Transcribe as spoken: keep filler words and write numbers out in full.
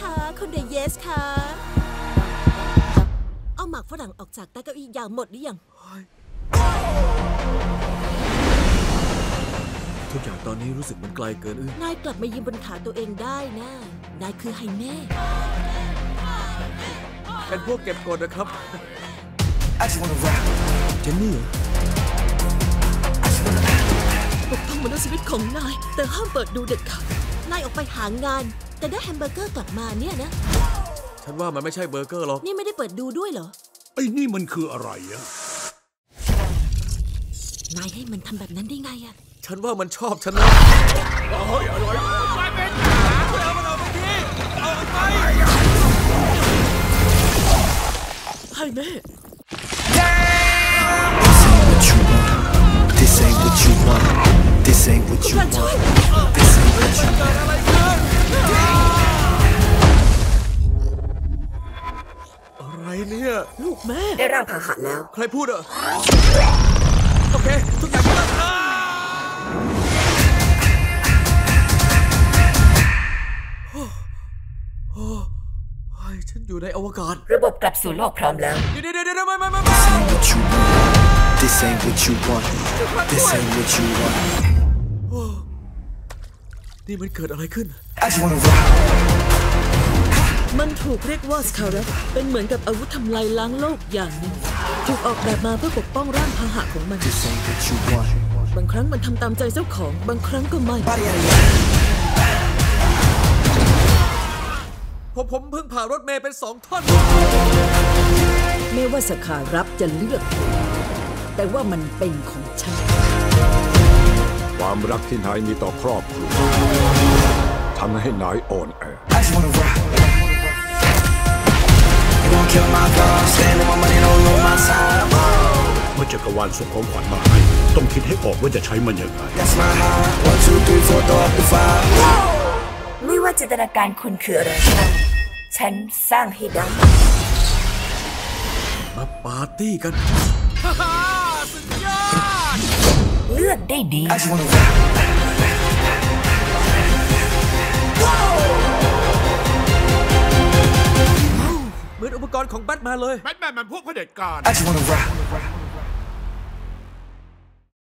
คะคุณเดย์เยสค่ะเอาหมากฝรั่งออกจากใต้เก้าอี้ยาวหมดหรือยังทุกอย่างตอนนี้รู้สึกมันไกลเกินอื้อนายกลับมายืนบนขาตัวเองได้นะนายคือไฮเม่เป็นพวกเก็บกดนะครับเจนนี่ปกป้องมนุษยชีวิตของนายแต่ห้ามเปิดดูเด็ดขาดนายออกไปหางานแต่ได้แฮมเบอร์เกอร์กลับมาเนี่ยนะฉันว่ามันไม่ใช่เบอร์เกอร์หรอกนี่ไม่ได้เปิดดูด้วยเหรอไอ้นี่มันคืออะไรอะนายให้มันทำแบบนั้นได้ไงอะฉันว่ามันชอบฉันนะเฮ้ยอร่อยไปเป็นหาเอามันออกไปทีเอาไปไฮเม่ This ain't what you want This ain't what you want This ain't what you want อะไรเนี่ยลูกแม่ได้ร่างพาหะแล้วใครพูดอะโอเคทุกอย่างก็แล้วฉันอยู่ในอวกาศระบบกลับสู่โลกพร้อมแล้วเดี๋ยวเดี๋ยวเดี๋ยวไม่ไม่ไม่ This ain't what you want This ain't what you want นี่มันเกิดอะไรขึ้นมันถูกเรียกว่าสคาร์เป็นเหมือนกับอาวุธทำลายล้างโลกอย่างหนึ่งถูกออกแบบมาเพื่อปกป้องร่างพาหะของมันบางครั้งมันทำตามใจเจ้าของบางครั้งก็ไม่ผมผมเพิ่งผ่ารถเมย์เป็นสองท่อนไม่ว่าสคารับจะเลือกแต่ว่ามันเป็นของฉันความรักที่นายมีต่อครอบครัวทำให้นายอ่อนแอเมื่อจักรวาลส่งของขวัญมาให้ต้องคิดให้ออกว่าจะใช้มันยังไงไม่ว่าจินตนาการคุณคืออะไรฉันสร้างให้ได้มาปาร์ตี้กันสุดยอดเลือกได้ดีเหมือนอุปกรณ์ของแบทแมนเลยแบทแมนมันพวกเผด็จการ